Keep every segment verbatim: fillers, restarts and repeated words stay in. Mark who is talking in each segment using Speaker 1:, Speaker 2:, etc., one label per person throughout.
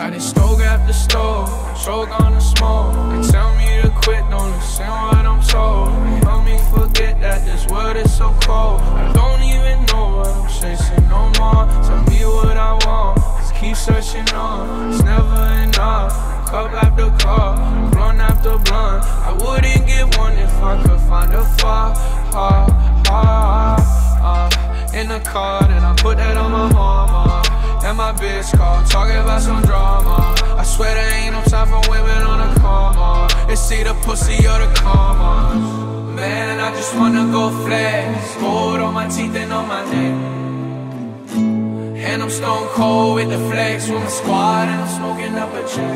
Speaker 1: Got it stove after stove, choke on the smoke. They tell me to quit, don't listen what I'm told. They help me forget that this world is so cold. I don't even know what I'm chasing no more. Tell me what I want, just keep searching on. It's never enough, cup after cup, blunt after blunt. I wouldn't get one if I could find a far, far, far, far. In the car, then I put that on my mama. And my bitch call, talking about some drama. I swear there ain't no time for women on a coma. It's either pussy or the karma. Man, I just wanna go flex. Gold on my teeth and on my neck. And I'm stone cold with the flex. With my squad and I'm smoking up a check.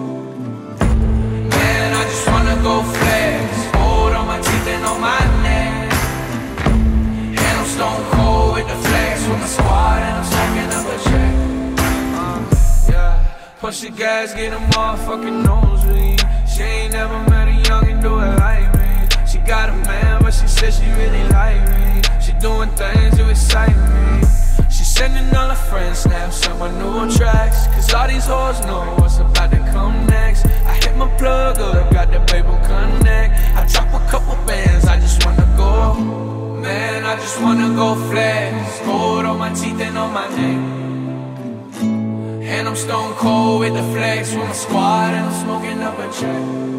Speaker 1: Man, I just wanna go flex. Gold on my teeth and on my neck. And I'm stone cold with the flex. With my squad and I'm smoking up a check. Push the gas, get a motherfucking nosebleed. She ain't never met a youngin' do it like me. She got a man, but she said she really like me. She doing things to excite me. She sending all her friends snaps on my new tracks. Cause all these hoes know what's about to come next. I hit my plug up, got the baby connect. I drop a couple bands, I just wanna go. Man, I just wanna go flex. Gold on my teeth and on my neck. And I'm stone cold with the flex. With my squad and I'm smoking up a check.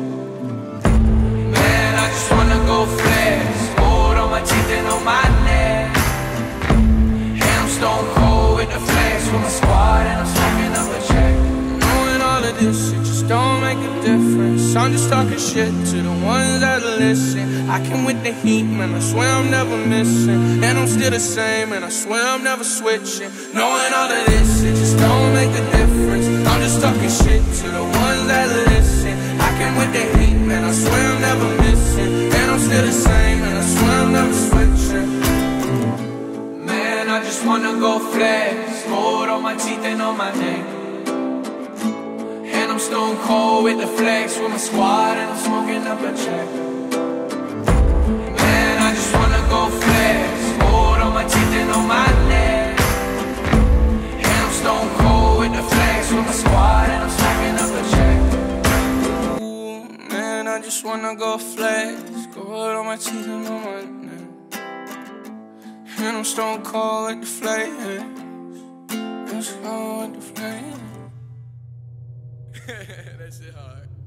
Speaker 1: Man, I just wanna go flex. Gold on my teeth and on my neck. And I'm stone cold with the flex. With my squad and I'm smoking up a check. Knowing all of this, it just don't make a difference. I'm just talking shit to the ones that listen. I came with the heat, man, I swear I'm never missing. And I'm still the same, and I swear I'm never switching. Knowing all of this, it just don't make a difference. I'm just talking shit to the ones that listen. I came with the heat, man, I swear I'm never missing. And I'm still the same, and I swear I'm never switching. Man, I just wanna go flex. Gold on my teeth and on my neck. And I'm stone cold with the flex. With my squad and I'm smoking up a check. Man, I just wanna go flex. Gold on my teeth and on my neck. And I'm stone cold with the flex. With my squad and I'm smoking up a check. Ooh, man, I just wanna go flex. Gold on my teeth and on my neck. And I'm stone cold with the flex. I'm stone cold with the flex. That shit hard.